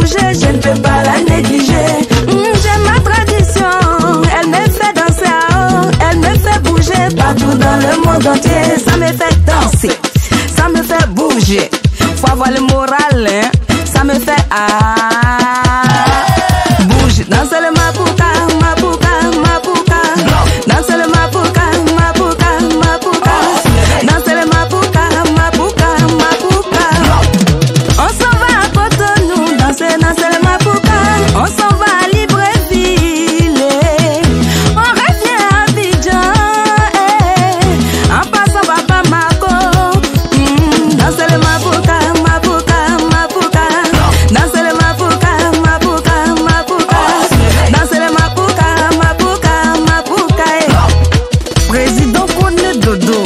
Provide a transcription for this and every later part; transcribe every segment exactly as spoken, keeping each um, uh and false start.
bouger, je ne peux pas la négliger. Mmh, j'aime ma tradition, elle me fait danser à haut, elle me fait bouger partout dans le monde entier. Ça me fait danser, ça me fait bouger. Faut avoir le moral, hein? Ça me fait ah. Bouge, danse le mapouka, mapouka, mapouka. Danse le mapouka, mapouka, mapouka. Danse le mapouka, mapouka, mapouka. On s'en va à Cotonou, danser, danser le mapouka. On s'en va à Libreville, on revient à Abidjan, eh. En passant par Bamako, mm, danse le mapouka, mapouka, mapouka. Danse le mapouka, mapouka, mapouka. Danse le mapouka, mapouka, mapouka, eh. Président Kone Dodo,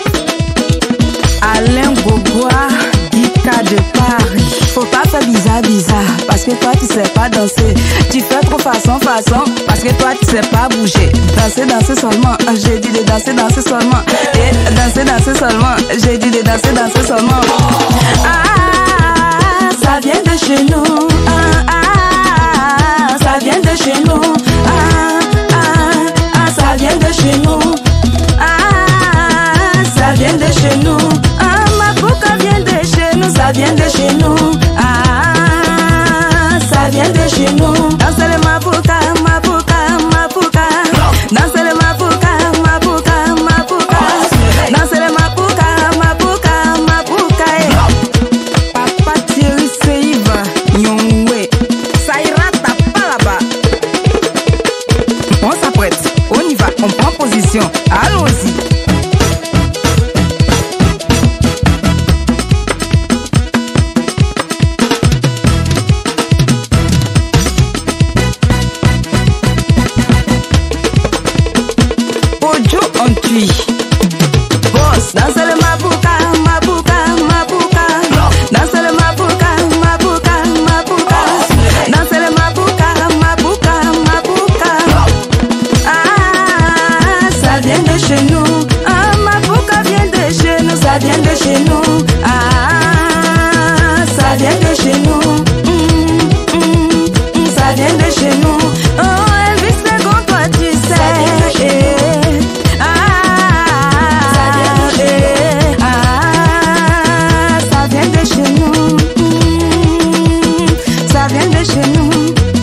Alain Gogoa, Dika de Paris. Faut pas faire bizarre, bizarre, parce que toi tu sais pas danser. Tu fais trop façon, façon, parce que toi tu sais pas bouger. Danser, danser seulement, j'ai dit de danser, danser seulement. Et danser, danser seulement, j'ai dit de danser, danser seulement. Ah, ça vient de chez nous. Ah, ah, ça vient de chez nous. Ah, ah, ah, ça vient de chez nous. Ah, ça vient de chez nous. Ah, Mapouka vient de chez nous, ça vient de chez nous. Ah, ça vient de chez nous. Danse le Mapouka, Mapouka, Mapouka. Danse le Mapouka, Mapouka, Mapouka. Danse le Mapouka, Mapouka, Mapouka. Papa Thierry Seiva, Nyongwe. Ça ira taper là-bas. On s'apprête, on y va, on prend position. Allons-y. Ojo on tue. Boss, danse le mapouka, mapouka, mapouka. Danse le mapouka, mapouka, mapouka. Danse le mapouka, mapouka, mapouka. Ah, ça vient de chez nous. Ah, mapouka vient de chez nous, ça vient de chez nous. Ah, ça vient de chez nous. Mm, mm, mm, ça vient de chez nous. Oh, Elvis Legon, toi tu sais. Eh. Ah, eh. Ah, ça vient de chez nous. Mm, ça vient de chez nous.